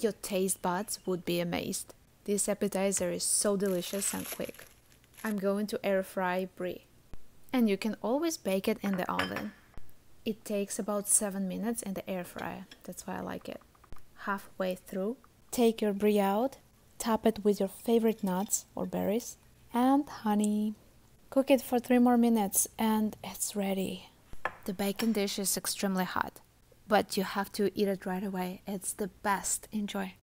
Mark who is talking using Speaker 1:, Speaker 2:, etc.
Speaker 1: Your taste buds would be amazed. This appetizer is so delicious and quick. I'm going to air fry Brie. And you can always bake it in the oven. It takes about 7 minutes in the air fryer. That's why I like it. Halfway through, take your Brie out, top it with your favorite nuts or berries, and honey. Cook it for 3 more minutes and it's ready. The bacon dish is extremely hot, but you have to eat it right away. It's the best. Enjoy.